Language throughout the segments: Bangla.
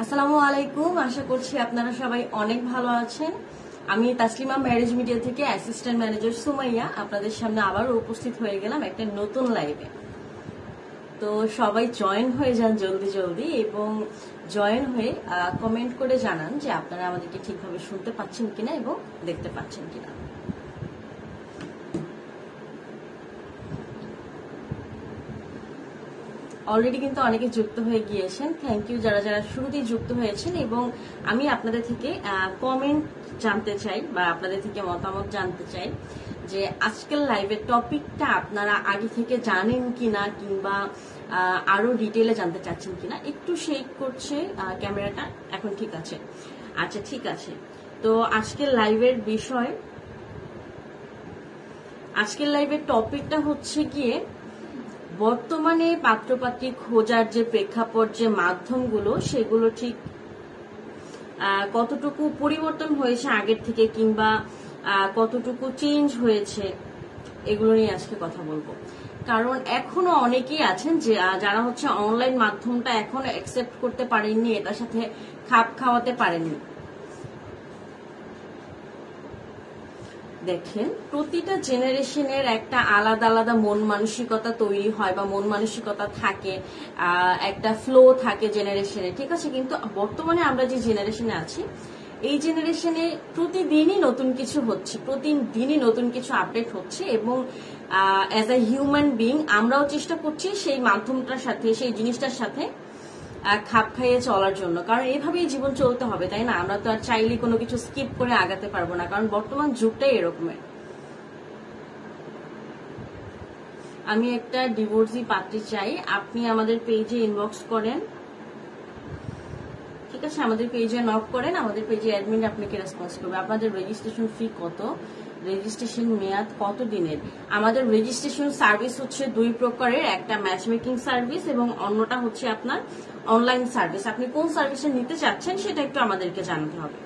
আসসালামু আলাইকুম। আশা করছি আপনারা সবাই অনেক ভালো আছেন। আমি তাসলিমা ম্যারেজ মিডিয়া থেকে অ্যাসিস্ট্যান্ট ম্যানেজার সুমাইয়া আপনাদের সামনে আবার উপস্থিত হয়ে গেলাম একটা নতুন লাইভে। তো সবাই জয়েন হয়ে যান জলদি জলদি এবং জয়েন হয়ে কমেন্ট করে জানান যে আপনারা আমাদেরকে ঠিকভাবে শুনতে পাচ্ছেন কিনা এবং দেখতে পাচ্ছেন কিনা। অলরেডি কিন্তু অনেকে যুক্ত হয়ে গিয়েছেন। থ্যাংক ইউ যারা যারা শুরুতেই যুক্ত হয়েছেন। এবং আমি আপনাদের থেকে কমেন্ট জানতে চাই বা আপনাদের থেকে মতামত জানতে চাই যে আজকের লাইভের টপিকটা আপনারা আগে থেকে জানেন কিনা কিংবা আরো ডিটেইলে জানতে চাচ্ছেন কিনা। একটু শেক করছে ক্যামেরাটা, এখন ঠিক আছে? আচ্ছা, ঠিক আছে। তো আজকের লাইভের টপিকটা হচ্ছে গিয়ে বর্তমানে পাত্রপাত্রী খোঁজার যে প্রেক্ষাপট, যে মাধ্যমগুলো, সেগুলো ঠিক কতটুকু পরিবর্তন হয়েছে আগের থেকে কিংবা কতটুকু চেঞ্জ হয়েছে, এগুলো নিয়ে আজকে কথা বলবো। কারণ এখনো অনেকেই আছেন যে যারা হচ্ছে অনলাইন মাধ্যমটা এখনো অ্যাকসেপ্ট করতে পারেননি, এটার সাথে খাপ খাওয়াতে পারেননি। দেখেন, প্রতিটা জেনারেশনের একটা আলাদা আলাদা মন মানসিকতা তৈরি হয় বা মন মানসিকতা থাকে, একটা ফ্লো থাকে জেনারেশনে, ঠিক আছে? কিন্তু বর্তমানে আমরা যে জেনারেশনে আছি, এই জেনারেশনে প্রতিদিনই নতুন কিছু হচ্ছে, প্রতিদিনই নতুন কিছু আপডেট হচ্ছে এবং অ্যাজ আ হিউম্যান বিং আমরাও চেষ্টা করছি সেই মাধ্যমটার সাথে, সেই জিনিসটার সাথে খাপ খাইয়ে চলার জন্য। কারণ এইভাবেই জীবন চলতে হবে, তাই না? আমরা তো আর চাইলে কোনো কিছু স্কিপ করে আগাতে পারবো না, কারণ বর্তমান যুগটাই এরকমের। আমি একটা ডিভোর্সি পাত্রী চাই, আপনি আমাদের পেজে ইনবক্স করেন, ঠিক আছে? আমাদের পেজে নক করেন, আমাদের পেজে অ্যাডমিন আপনাকে রেসপন্স করবে। আপনাদের রেজিস্ট্রেশন ফি কত, রেজিস্ট্রেশন মেয়াদ কত দিনের? আমাদের রেজিস্ট্রেশন সার্ভিস হচ্ছে দুই প্রকারের, একটা ম্যাচ মেকিং সার্ভিস এবং অন্যটা হচ্ছে আপনার অনলাইন সার্ভিস। আপনি কোন সার্ভিসে নিতে চাচ্ছেন সেটা একটু আমাদেরকে জানাতে হবে।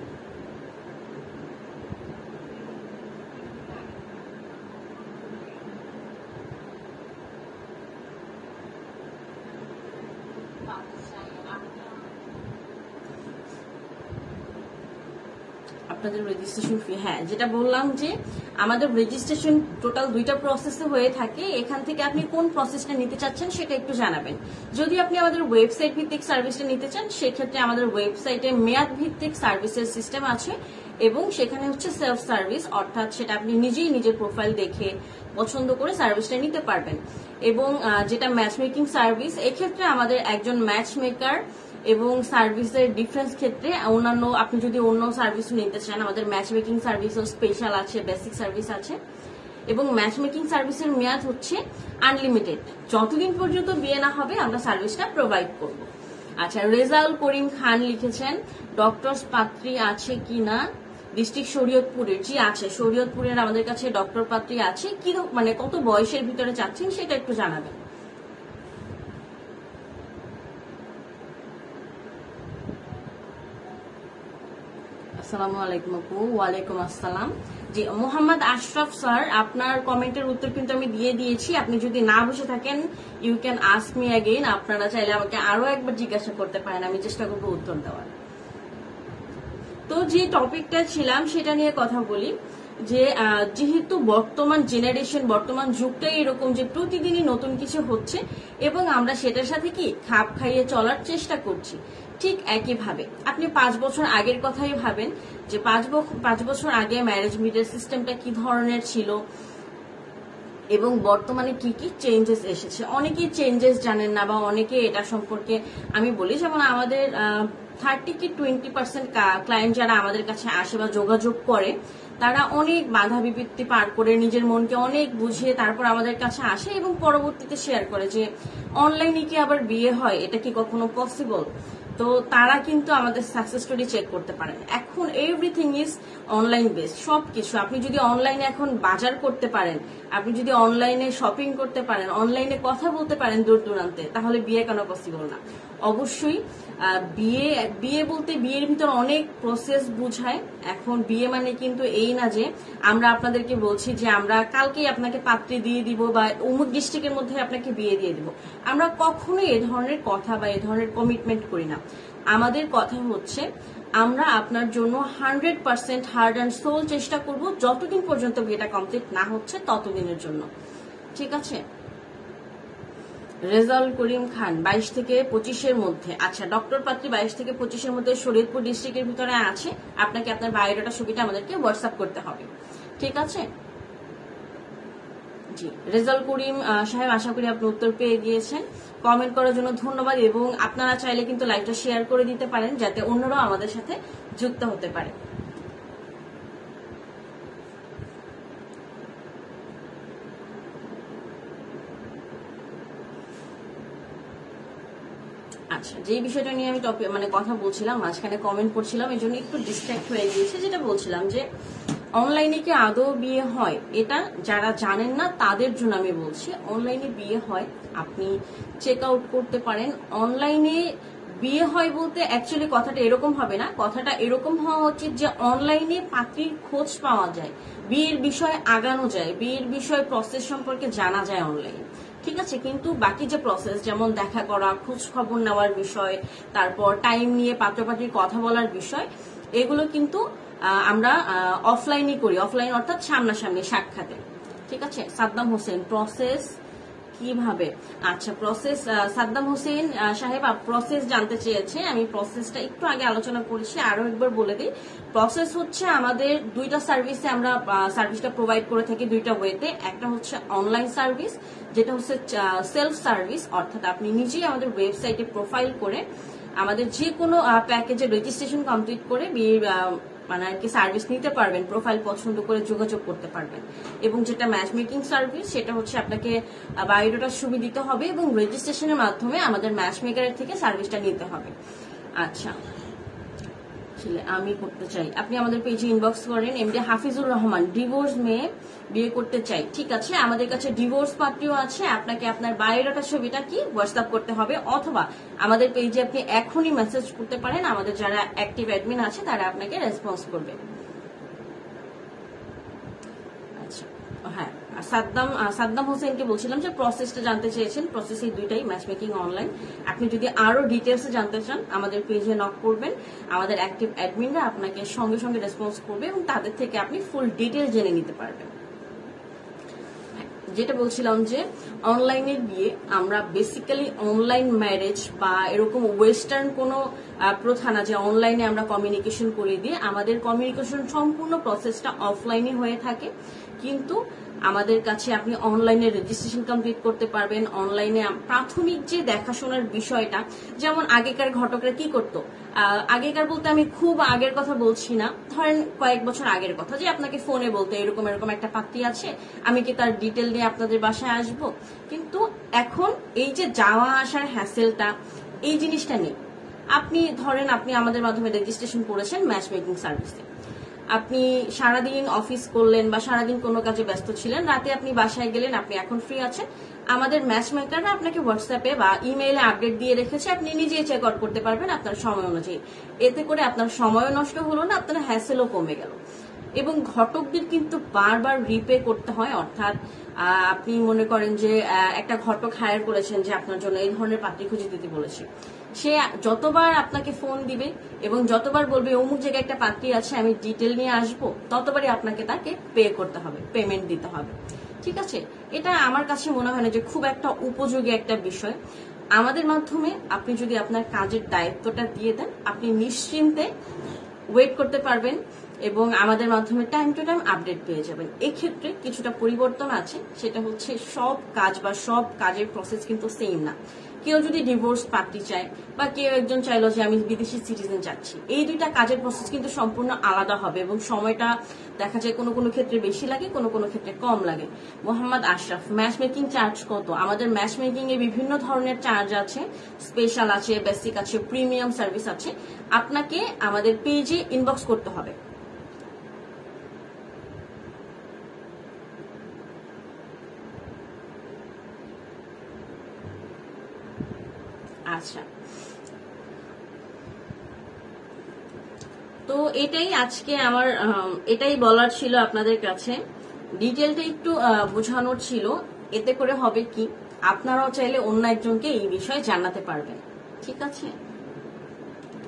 আপনাদের রেজিস্ট্রেশন ফি, হ্যাঁ, যেটা বললাম যে আমাদের রেজিস্ট্রেশন টোটাল দুইটা প্রসেসে হয়ে থাকে। এখান থেকে আপনি কোন প্রসেসটা নিতে চাচ্ছেন সেটা একটু জানাবেন। যদি আপনি আমাদের ওয়েবসাইট ভিত্তিক সার্ভিসটা নিতে চান, সেক্ষেত্রে আমাদের ওয়েবসাইটে মেয়াদ ভিত্তিক সার্ভিসের সিস্টেম আছে এবং সেখানে হচ্ছে সেলফ সার্ভিস, অর্থাৎ সেটা আপনি নিজেই নিজের প্রোফাইল দেখে পছন্দ করে সার্ভিসটা নিতে পারবেন। এবং যেটা ম্যাচ মেকিং সার্ভিস, এক্ষেত্রে আমাদের একজন ম্যাচ মেকার এবং সার্ভিসের ডিফারেন্স ক্ষেত্রে অন্যান্য, আপনি যদি অন্য সার্ভিস নিতে চান, আমাদের ম্যাচ মেকিং সার্ভিসও স্পেশাল আছে, বেসিক সার্ভিস আছে এবং ম্যাচ মেকিং সার্ভিসের মেয়াদ হচ্ছে আনলিমিটেড। যতদিন পর্যন্ত বিয়ে না হবে আমরা সার্ভিসটা প্রোভাইড করব। আচ্ছা, রেজাউল করিম খান লিখেছেন ডক্টরস পাত্রী আছে কি না ডিস্ট্রিক্ট শরীয়তপুরের? জি আছে, শরীয়তপুরের আমাদের কাছে ডক্টর পাত্রী আছে। কি মানে কত বয়সের ভিতরে চাচ্ছেন সেটা একটু জানাবেন। আসসালামু আলাইকুম আপু। ওয়ালাইকুম আসসালাম। জি, মোহাম্মদ আশরাফ স্যার, আপনার কমেন্টের উত্তর কিন্তু আমি দিয়ে দিয়েছি। আপনি যদি না বসে থাকেন, you can ask me again. আপনারা চাইলে আমাকে আরো একবার জিজ্ঞাসা করতে পারেন, আমি চেষ্টা করবো উত্তর দেওয়ার। তো যে টপিকটা ছিলাম সেটা নিয়ে কথা বলি যে যেহেতু বর্তমান জেনারেশন, বর্তমান যুগটাই এরকম যে প্রতিদিনই নতুন কিছু হচ্ছে এবং আমরা সেটার সাথে কি খাপ খাইয়ে চলার চেষ্টা করছি। ঠিক একইভাবে আপনি 5 বছর আগের কথাই ভাবেন যে 5 বছর আগে ম্যারেজ মিডিয়ার সিস্টেমটা কি ধরনের ছিল এবং বর্তমানে কি কি চেঞ্জেস এসেছে। অনেকেই চেঞ্জেস জানেন না বা অনেকে এটা সম্পর্কে আমি বলি, যেমন আমাদের 30 কি 20% ক্লায়েন্ট যারা আমাদের কাছে আসে বা যোগাযোগ করে, তারা অনেক বাধা বিপত্তি পার করে নিজের মনকে অনেক বুঝিয়ে তারপর আমাদের কাছে আসে এবং পরবর্তীতে শেয়ার করে যে অনলাইনে কি আবার বিয়ে হয়, এটা কি কখনো পসিবল। তো তারা কিন্তু আমাদের সাকসেস স্টোরি চেক করতে পারেন। এখন এভরিথিং ইজ অনলাইন বেসড, সবকিছু। আপনি যদি অনলাইনে এখন বাজার করতে পারেন, আপনি যদি অনলাইনে শপিং করতে পারেন, অনলাইনে কথা বলতে পারেন দূর দূরান্তে, তাহলে বিয়ে কেন পসিবল না? অবশ্যই বিয়ে বলতে বিয়ের ভিতর অনেক প্রসেস বুঝায়। এখন বিয়ে মানে কিন্তু এই না যে আমরা আপনাদেরকে বলছি যে আমরা কালকেই আপনাকে পাত্রী দিয়ে দিব বা অমুক ডিস্ট্রিক্টের মধ্যে আপনাকে বিয়ে দিয়ে দিব। আমরা কখনোই এ ধরনের কথা বা এ ধরনের কমিটমেন্ট করি না। আমাদের কথা হচ্ছে আমরা আপনার জন্য 100% হার্ড অ্যান্ড সোল চেষ্টা করব যতদিন পর্যন্ত বিয়েটা কমপ্লিট না হচ্ছে ততদিনের জন্য, ঠিক আছে? রেজাউল করিম খান 22 থেকে 25-এর মধ্যে। আচ্ছা, ডক্টর পাত্রী 22 থেকে 25-এর মধ্যে শরীয়তপুর ডিস্ট্রিক্টের ভিতরে আছে। আপনাকে আপনার বায়োডাটা ছবিটা আমাদেরকে হোয়াটসঅ্যাপ করতে হবে, ঠিক আছে? জি, রেজাউল করিম সাহেব, আশা করি আপনি উত্তর পেয়ে গিয়েছেন। কমেন্ট করার জন্য ধন্যবাদ, এবং আপনারা চাইলে কিন্তু লাইভটা শেয়ার করে দিতে পারেন যাতে অন্যরাও আমাদের সাথে যুক্ত হতে পারে। আচ্ছা, যেই বিষয়টা নিয়ে আমি কথা বলছিলাম, মাঝখানে কমেন্ট করছিলাম, এই জন্য একটু ডিস্ট্র্যাক্ট হয়ে গিয়েছে। যেটা বলছিলাম যে অনলাইনে কি আদৌ বিয়ে হয়, এটা যারা জানেন না তাদের জন্য আমি বলছি। অনলাইনে বিয়ে হয়, আপনি চেক আউট করতে পারেন। অনলাইনে বিয়ে হয় বলতে অ্যাকচুয়ালি কথাটা এরকম হবে না, কথাটা এরকম হওয়া উচিত যে অনলাইনে পাত্রীর খোঁজ পাওয়া যায়, বিয়ের বিষয়ে আগানো যায়, বিয়ের বিষয়ে প্রসেস সম্পর্কে জানা যায় অনলাইনে, ঠিক আছে? কিন্তু বাকি যে প্রসেস, যেমন দেখা করা, খোঁজ খবর নেওয়ার বিষয়, তারপর টাইম নিয়ে পাত্রপাত্রীর কথা বলার বিষয়, এগুলো কিন্তু আমরা অফলাইনে করি। অফলাইন অর্থাৎ সামনাসামনি সাক্ষাতে, ঠিক আছে? সাদ্দাম হোসেন, প্রসেস কিভাবে? আচ্ছা, প্রসেস সাদ্দাম হোসেন সাহেব প্রসেস জানতে চেয়েছে। আমি প্রসেসটা একটু আগে আলোচনা করেছি, আরো একবার বলে দিই। প্রসেস হচ্ছে আমাদের দুইটা সার্ভিসে আমরা সার্ভিসটা প্রোভাইড করে থাকি, দুইটা ওয়েতে। একটা হচ্ছে অনলাইন সার্ভিস, যেটা হচ্ছে সেলফ সার্ভিস, অর্থাৎ আপনি নিজেই আমাদের ওয়েবসাইটে প্রোফাইল করে আমাদের যে কোনো প্যাকেজের রেজিস্ট্রেশন কমপ্লিট করে বিয়ের সার্ভিস নিতে পারবেন, প্রোফাইল পছন্দ করে যোগাযোগ করতে পারবেন। এবং যেটা ম্যাচ মেকিং সার্ভিস, সেটা হচ্ছে আপনাকে বায়োডাটার ছবি দিতে হবে এবং রেজিস্ট্রেশনের মাধ্যমে আমাদের ম্যাচ মেকারের থেকে সার্ভিসটা নিতে হবে। আচ্ছা, আমি করতে চাই, আপনি আমাদের পেজে ইনবক্স করেন। এমডি হাফিজুর রহমান, ডিভোর্স মেয়ে, বিয়ে করতে চাই, ঠিক আছে? আমাদের কাছে ডিভোর্স পাত্রীও আছে। আপনাকে আপনার বায়োডাটার ছবিটা কি হোয়াটসঅ্যাপ করতে হবে, অথবা আমাদের পেজে আপনি এখনই মেসেজ করতে পারেন। আমাদের যারা অ্যাক্টিভ অ্যাডমিন আছে তারা আপনাকে রেসপন্স করবে। আচ্ছা, হ্যাঁ, সাদ্দাম হোসেনকে বলছিলাম যে প্রসেসটা জানতে চেয়েছেন। প্রসেস এই দুইটাই, ম্যাচ মেকিং, অনলাইন। আপনি যদি আরো ডিটেলসে জানতে চান আমাদের পেজে নক করবেন, আমাদের অ্যাক্টিভ অ্যাডমিনরা আপনাকে সঙ্গে সঙ্গে রেসপন্স করবে এবং তাদের থেকে আপনি ফুল ডিটেলস জেনে নিতে পারবেন। যেটা বলছিলাম যে অনলাইনের বিয়ে, আমরা বেসিক্যালি অনলাইন ম্যারেজ বা এরকম ওয়েস্টার্ন কোনো প্রথা না যে অনলাইনে আমরা কমিউনিকেশন করে দিয়ে। আমাদের কমিউনিকেশন সম্পূর্ণ প্রসেসটা অফলাইনে হয়ে থাকে, কিন্তু আমাদের কাছে আপনি অনলাইনে রেজিস্ট্রেশন কমপ্লিট করতে পারবেন। অনলাইনে প্রাথমিক যে দেখাশোনার বিষয়টা, যেমন আগেকার ঘটকরা কি করতো, আগেকার বলতে আমি খুব আগের কথা বলছি না, ধরেন কয়েক বছর আগের কথা, যে আপনাকে ফোনে বলতে এরকম এরকম একটা পাত্রী আছে, আমি কি তার ডিটেল নিয়ে আপনাদের বাসায় আসবো। কিন্তু এখন এই যে যাওয়া আসার হ্যাসেলটা, এই জিনিসটা নেই। আপনি ধরেন আপনি আমাদের মাধ্যমে রেজিস্ট্রেশন করেছেন ম্যাচ মেকিং সার্ভিসে, আপনি সারাদিন অফিস করলেন বা সারাদিন কোনো কাজে ব্যস্ত ছিলেন, রাতে আপনি বাসায় গেলেন, আপনি এখন ফ্রি আছেন, আমাদের ম্যাচ মেকাররা আপনাকে হোয়াটসঅ্যাপে বা ইমেইলে আপডেট দিয়ে রেখেছে, আপনি নিজেই চেক আউট করতে পারবেন আপনার সময় অনুযায়ী। এতে করে আপনার সময়ও নষ্ট হলো না, আপনার হ্যাসেলও কমে গেল। এবং ঘটকদের কিন্তু বারবার রিপে করতে হয়, অর্থাৎ আপনি মনে করেন যে একটা ঘটক হায়ার করেছেন যে আপনার জন্য এই ধরনের পাত্রী খুঁজে দিতে বলেছে, সে যতবার আপনাকে ফোন দিবে এবং যতবার বলবে অমুক জায়গায় একটা পাত্রী আছে, আমি ডিটেল নিয়ে আসবো, ততবারই আপনাকে তাকে পে করতে হবে, পেমেন্ট দিতে হবে, ঠিক আছে? এটা আমার কাছে মনে হয় না যে খুব একটা উপযোগী একটা বিষয়। আমাদের মাধ্যমে আপনি যদি আপনার কাজের দায়িত্বটা দিয়ে দেন, আপনি নিশ্চিন্তে ওয়েট করতে পারবেন এবং আমাদের মাধ্যমে টাইম টু টাইম আপডেট পেয়ে যাবেন। এক্ষেত্রে কিছুটা পরিবর্তন আছে, সেটা হচ্ছে সব কাজ বা সব কাজের প্রসেস কিন্তু সেম না। কেউ যদি ডিভোর্স পার্টি চায় বা কেউ একজন চাইলো যে আমি বিদেশি সিটিজেন চাচ্ছি, এই দুইটা কাজের প্রসেস কিন্তু সম্পূর্ণ আলাদা হবে এবং সময়টা দেখা যায় কোনো কোনো ক্ষেত্রে বেশি লাগে, কোনো কোনো ক্ষেত্রে কম লাগে। Mohammad Ashraf, match making charge কত? আমাদের ম্যাচ মেকিং এ বিভিন্ন ধরনের চার্জ আছে, স্পেশাল আছে, বেসিক আছে, প্রিমিয়াম সার্ভিস আছে। আপনাকে আমাদের পেজে ইনবক্স করতে হবে। আচ্ছা, তো এটাই আজকে আমার এটাই বলার ছিল আপনাদের কাছে। ডিটেলটা একটু বোঝানোর ছিল, এতে করে হবে কি আপনারাও চাইলে অন্য একজনকে এই বিষয়ে জানাতে পারবেন, ঠিক আছে?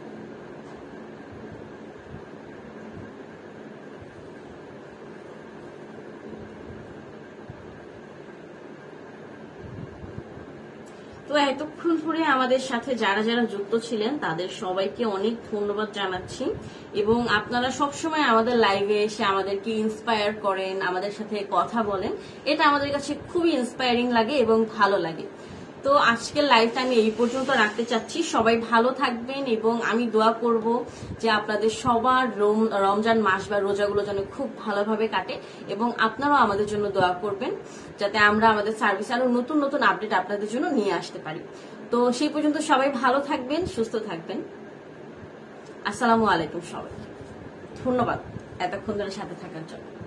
তো এতক্ষণ ধরে আমাদের সাথে যারা যারা যুক্ত ছিলেন তাদের সবাইকে অনেক ধন্যবাদ জানাচ্ছি, এবং আপনারা সবসময় আমাদের লাইভে এসে আমাদেরকে ইন্সপায়ার করেন, আমাদের সাথে কথা বলেন, এটা আমাদের কাছে খুবই ইন্সপায়ারিং লাগে এবং ভালো লাগে। তো আজকের লাইভটা আমি এই পর্যন্ত রাখতে চাচ্ছি। সবাই ভালো থাকবেন এবং আমি দোয়া করব যে আপনাদের সবার রমজান মাস বা রোজাগুলো যেন খুব ভালোভাবে কাটে, এবং আপনারাও আমাদের জন্য দোয়া করবেন যাতে আমরা আমাদের সার্ভিস আরো নতুন নতুন আপডেট আপনাদের জন্য নিয়ে আসতে পারি। তো সেই পর্যন্ত সবাই ভালো থাকবেন, সুস্থ থাকবেন। আসসালামু আলাইকুম সবাই, ধন্যবাদ এতক্ষণ ধরে সাথে থাকার জন্য।